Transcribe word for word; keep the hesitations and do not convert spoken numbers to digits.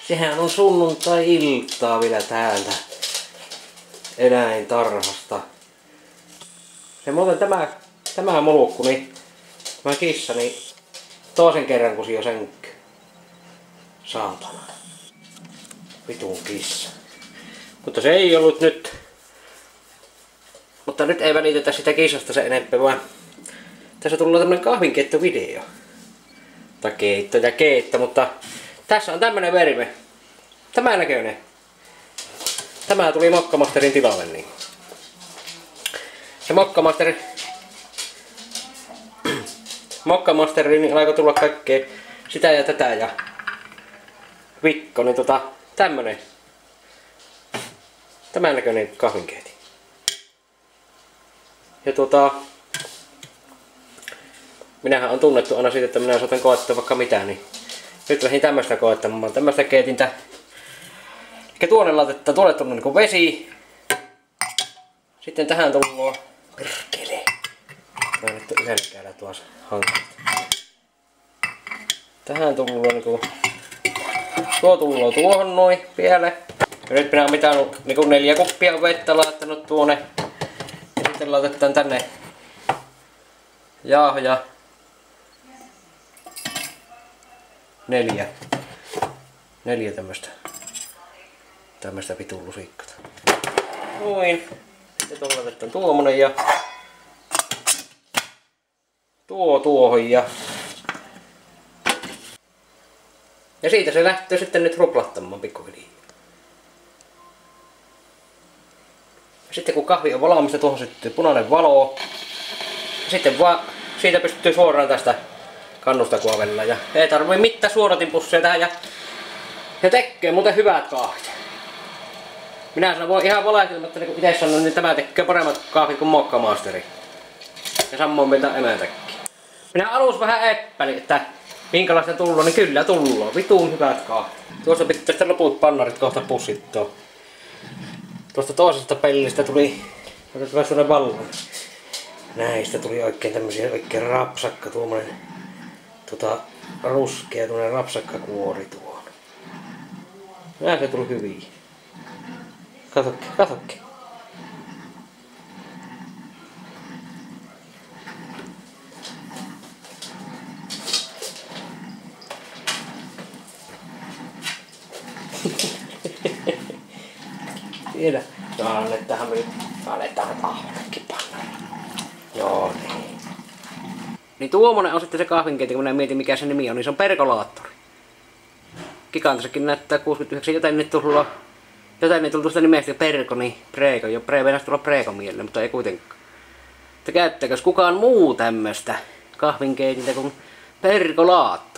Sehän on sunnuntai-iltaa vielä täältä eläintarhasta. Se muuten tämä, tämä mulukku, niin tämä kissa, niin toisen kerran kun jo sänky. Saatana. Vitun kissa. Mutta se ei ollut nyt. Mutta nyt ei välitetä sitä kissasta se enempää, vaan tässä tulee tämmönen kahvinkeittovideo. Tai keitto ja keitto, mutta tässä on tämmönen verme. Tämä näköinen. Tämä tuli Mokkamasterin tilalle niin. Se Mokkamaster Mokkamasterin niin alkoi tulla kaikkea sitä ja tätä ja vikko, niin tota tämmönen. Tämän näköinen kahvinkeiti. Ja tota minähän on tunnettu aina siitä, että minä saatan koettaa vaikka mitään, niin nyt lähdin tämmöstä koettamaan. Tämmöstä keitintä. Eli tuonne laitetta, tuolle tullut niinku vesi. Sitten tähän tullut perkele. Mä en nyt yhdellekään tuossa hankkeesta. Tähän tullut niinku tuo tullut tuohon noin vielä. Ja nyt minä oon mitannut niinku neljä kuppia vettä laittanut tuonne. Ja sitten laitetaan tänne jauhoja. Neljä. Neljä tämmöstä. Tämmöstä vitun lusikkata. Noin. Sitten tuohon laitetaan tuommoinen ja tuo tuohon ja ja siitä se lähtee sitten nyt ruplattamaan pikkuhiljaa. Sitten kun kahvi on valmista, tuohon syttyy punainen valo. Sitten vaan siitä pystyy suoraan tästä kannusta kuovella ja ei tarvii mitään suodatinpusseja tähän ja, ja tekee muuten hyvät kahvit. Minä sanon voi ihan valehtelematta niin kuin itse sanoin, niin tämä tekee paremmat kahvit kuin Mokkamasteri. Ja samoin meiltä emäntäkin. Minä alus vähän epäilin, että minkälaista tullut, niin kyllä tullut. Vituun hyvät kahvit. Tuossa pitää sitten loput pannarit kohta pussittua. Tuosta toisesta pellistä tuli oikein sellainen vallon. Näistä tuli oikein tämmösiä oikein rapsakka tuommoinen tota ruskea tuommoinen rapsakkakuori tuohon. Nää se tuli hyviä. Katokki, katokki. Tiedä. Annetaan me nyt. Annetaan tahvelekin pannalla. Joo niin. Niin tuommoinen on sitten se kahvinkeiti, kun minä mietin mikä se nimi on, niin se on perkolaattori. Gigantissakin näyttää kuusikymmentäyhdeksän, joten nyt tullut jotain ei tullut tuosta nimestä perko, niin preeko. Jo pre, venästä tulla preeko mieleen, mutta ei kuitenkaan. Että käyttäkös kukaan muu tämmöstä kahvinkeitintä kuin perkolaattori?